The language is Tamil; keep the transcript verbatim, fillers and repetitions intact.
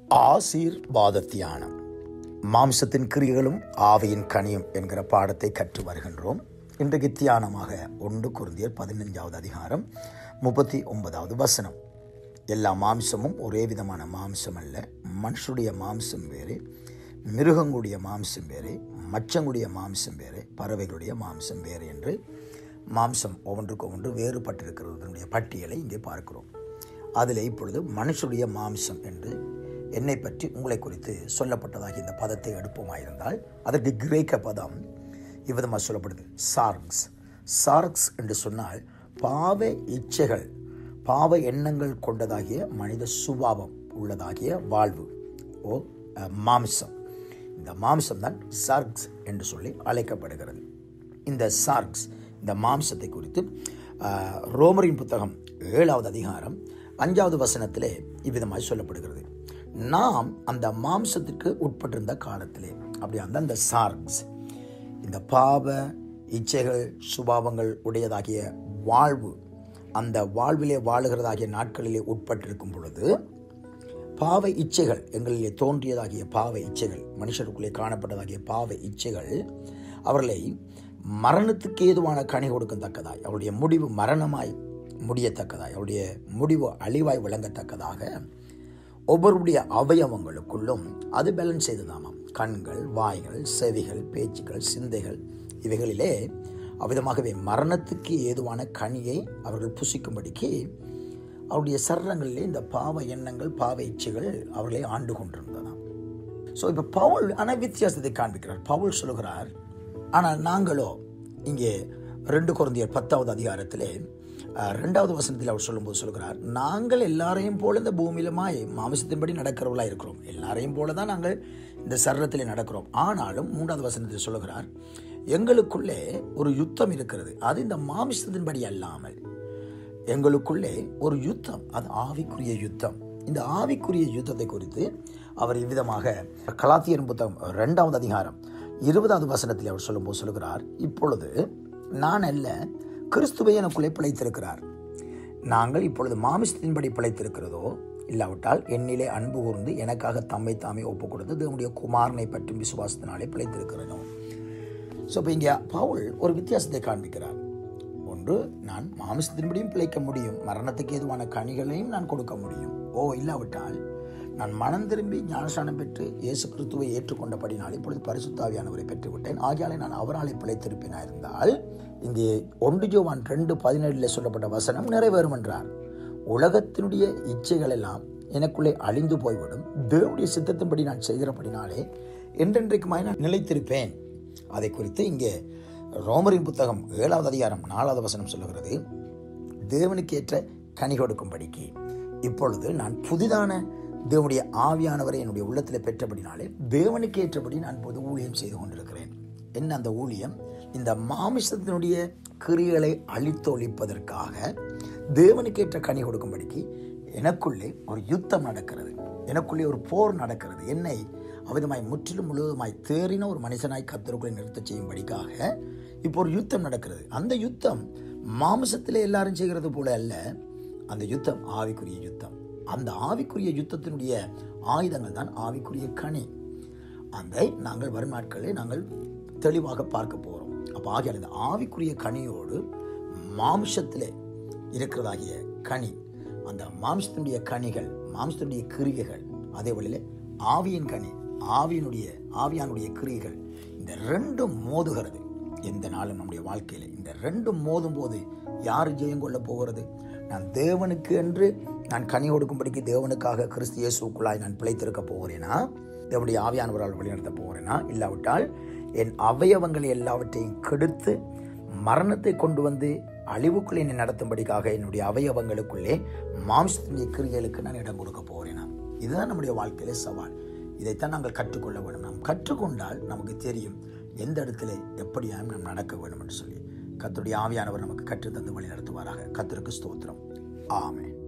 ஆசீர்வாத தியானம். மாம்சத்தின் கிரியைகளும் ஆவியின் கனியும் என்கிற பாடத்தை கற்று வருகின்றோம். இன்றைக்கு தியானமாக ஒன்று கொரிந்தியர் பதினைஞ்சாவது அதிகாரம் முப்பத்தி ஒன்பதாவது வசனம். எல்லா மாம்சமும் ஒரே விதமான மாம்சம் அல்ல. மனுஷனுடைய மாம்சம் வேறு, மிருகங்களுடைய மாம்சம் வேறு, மச்சங்களுடைய மாம்சம் வேறு, பறவைகளுடைய மாம்சம் வேறு என்று மாம்சம் ஒவ்வொன்றுக்கு ஒவ்வொன்று வேறுபட்டிருக்கிறதனுடைய பட்டியலை இங்கே பார்க்கிறோம். அதில் இப்பொழுது மனுஷனுடைய மாம்சம் என்று என்னை பற்றி உங்களை குறித்து சொல்லப்பட்டதாக இந்த பதத்தை எடுப்போமாயிருந்தால் அதற்கு கிரேக்க பதம் இவ்விதமாக சொல்லப்படுது, சார்க்ஸ். சார்க்ஸ் என்று சொன்னால் பாவ இச்சைகள், பாவ எண்ணங்கள் கொண்டதாகிய மனித சுபாவம் உள்ளதாகிய வாழ்வு ஓ மாம்சம். இந்த மாம்சம் தான் சார்க்ஸ் என்று சொல்லி அழைக்கப்படுகிறது. இந்த சார்க்ஸ், இந்த மாம்சத்தை குறித்து ரோமரின் புத்தகம் ஏழாவது அதிகாரம் அஞ்சாவது வசனத்திலே இவ்விதமாக சொல்லப்படுகிறது. நாம் அந்த மாம்சத்துக்கு உட்பட்டிருந்த காலத்திலே, அப்படி அந்த அந்த சார்க்ஸ், இந்த பாவ இச்சைகள் சுபாவங்கள் உடையதாகிய வாழ்வு, அந்த வாழ்விலே வாழுகிறதாகிய நாட்களிலே உட்பட்டிருக்கும் பொழுது பாவ இச்சைகள், எங்களிலே தோன்றியதாகிய பாவ இச்சைகள், மனுஷருக்குள்ளே காணப்பட்டதாகிய பாவ இச்சைகள் அவர்களை மரணத்துக்கு ஏதுவான கனி கொடுக்கத்தக்கதாய், அவருடைய முடிவு மரணமாய் முடியத்தக்கதாய், அவருடைய முடிவு அழிவாய் விளங்கத்தக்கதாக ஒவ்வொருடைய அவயவங்களுக்குள்ளும் அது பேலன்ஸ் செய்ததாமாம். கண்கள், வாய்கள், செவிகள், பேச்சுக்கள், சிந்தைகள், இவைகளிலே அவ்விதமாகவே மரணத்துக்கு ஏதுவான கனியை அவர்கள் புசிக்கும்படிக்கு அவருடைய சரீரங்களிலே இந்த பாவ எண்ணங்கள், பாவ இச்சைகள் அவர்களை ஆண்டு கொண்டிருந்ததாம். ஸோ இப்போ பவுல் ஆனால் வித்தியாசத்தை காண்பிக்கிறார். பவுல் சொல்லுகிறார், ஆனால் நாங்களோ இங்கே ரெண்டு கொரிந்தியர் பத்தாவது அதிகாரத்திலே ரெண்டாவது வசனத்தில் அவர் சொல்லும்போது சொல்கிறார், நாங்கள் எல்லாரையும் போல இந்த பூமியிலுமாய் மாமிசத்தின்படி நடக்கிறவர்களாக இருக்கிறோம். எல்லாரையும் போல தான் நாங்கள் இந்த சரீரத்தில் நடக்கிறோம். ஆனாலும் மூன்றாவது வசனத்தில் சொல்லுகிறார், எங்களுக்குள்ளே ஒரு யுத்தம் இருக்கிறது. அது இந்த மாமிசத்தின்படி அல்லாமல் எங்களுக்குள்ளே ஒரு யுத்தம், அது ஆவிக்குரிய யுத்தம். இந்த ஆவிக்குரிய யுத்தத்தை குறித்து அவர் இவ்விதமாக கலாத்தியர் புத்தகம் ரெண்டாவது அதிகாரம் இருபதாவது வசனத்தில் அவர் சொல்லும்போது சொல்லுகிறார், இப்பொழுது நான் அல்ல, கிறிஸ்துவை எனக்குள்ளே பிழைத்திருக்கிறார். நாங்கள் இப்பொழுது மாமிசத்தின்படி பிழைத்திருக்கிறதோ, இல்லாவிட்டால் என்னிலே அன்பு கூர்ந்து எனக்காக தம்மை தாமே ஒப்புக் கொடுத்து தேவனுடைய குமாரனை பற்றும் விசுவாசத்தினாலே பிழைத்திருக்கிறனோ. ஸோ இப்போ இங்கே பவுல் ஒரு வித்தியாசத்தை காண்பிக்கிறார். ஒன்று, நான் மாமிசத்தின்படியும் பிழைக்க முடியும், மரணத்துக்கு ஏதுவான கனிகளையும் நான் கொடுக்க முடியும். ஓ இல்லாவிட்டால் நான் மனம் திரும்பி ஞானஸ்நானம் பெற்று இயேசு கிறிஸ்துவை ஏற்றுக்கொண்டபடினால் இப்பொழுது பரிசுத்த ஆவியானவரை பெற்றுவிட்டேன், ஆகியாலே நான் அவராலே பிழைத்திருப்பேனா இருந்தால் இங்கே ஒன்று யோவான் ரெண்டு பதினேழுல சொல்லப்பட்ட வசனம் நிறைவேறும் என்றார். உலகத்தினுடைய இச்சைகள் எல்லாம் எனக்குள்ளே அழிந்து போய்விடும், தேவனுடைய சித்தத்தின்படி நான் செய்கிறபடினாலே என்றென்றைக்குமாய் நான் நிலைத்திருப்பேன். அதை குறித்து இங்கே ரோமரின் புத்தகம் ஏழாவது அதிகாரம் நாலாவது வசனம் சொல்லுகிறது, தேவனுக்கேற்ற கனி கொடுக்கும்படிக்கு இப்பொழுது நான் புதிதான தேவனுடைய ஆவியானவரை என்னுடைய உள்ளத்தில் பெற்றபடினாலே தேவனுக்கு ஏற்றபடி நான் பொது ஊழியம் செய்து கொண்டிருக்கிறேன். என்ன அந்த ஊழியம்? இந்த மாமிசத்தினுடைய கிரியைகளை அழித்தொழிப்பதற்காக தேவனுக்கேற்ற கனி கொடுக்கும்படிக்கு எனக்குள்ளே ஒரு யுத்தம் நடக்கிறது, எனக்குள்ளே ஒரு போர் நடக்கிறது. என்னை அவிதமாய் முற்றிலும் முழுவதுமாய் தேறின ஒரு மனுஷனாய் கர்த்தருக்குள்ளே நிறுத்த செய்யும்படிக்காக இப்போ ஒரு யுத்தம் நடக்கிறது. அந்த யுத்தம் மாமிசத்திலே எல்லாரும் செய்கிறது போல அல்ல, அந்த யுத்தம் ஆவிக்குரிய யுத்தம். அந்த ஆவிக்குரிய யுத்தத்தினுடைய ஆயுதங்கள் தான் ஆவிக்குரிய கனி. அதை நாங்கள் வரும் நாட்களில் நாங்கள் தெளிவாக பார்க்க போகிறோம். அப்போ ஆகிய அந்த ஆவிக்குரிய கனியோடு மாம்சத்திலே இருக்கிறதாகிய கனி, அந்த மாம்சத்தினுடைய கனிகள், மாம்சத்தினுடைய கிரியைகள், அதே வழியில் ஆவியின் கனி, ஆவியினுடைய ஆவியானுடைய கிரியைகள், இந்த ரெண்டும் மோதுகிறது. எந்த நாளும் நம்முடைய வாழ்க்கையில் இந்த ரெண்டும் மோதும் போது யார் ஜெயம் கொள்ள போகிறது? நான் தேவனுக்கு என்று நான் கனி கொடுக்கும்படிக்கு தேவனுக்காக கிறிஸ்து இயேசுக்குள்ளாய் நான் பிழைத்திருக்க போகிறேனா? தேவனுடைய ஆவியானவரால் வழிநடத்த போகிறேனா? இல்லாவிட்டால் என் அவயவங்களை எல்லாவற்றையும் கெடுத்து மரணத்தை கொண்டு வந்து அழிவுக்குள்ளே என்னை நடத்தும்படிக்காக என்னுடைய அவயவங்களுக்குள்ளே மாம்சத்தினுடைய கிரியைகளுக்கு நான் இடம் கொடுக்க போகிறேனா? இதுதான் நம்முடைய வாழ்க்கையிலே சவால். இதைத்தான் நாங்கள் கற்றுக்கொள்ள வேண்டும். நாம் கற்றுக்கொண்டால் நமக்கு தெரியும் எந்த இடத்துல எப்படியாயும் நாம் நடக்க வேண்டும் என்று சொல்லி. கர்த்தருடைய ஆவியானவர் நமக்கு கற்றுத்தந்து வழி நடத்துவாராக. கர்த்தருக்கு ஸ்தோத்திரம். ஆமென்.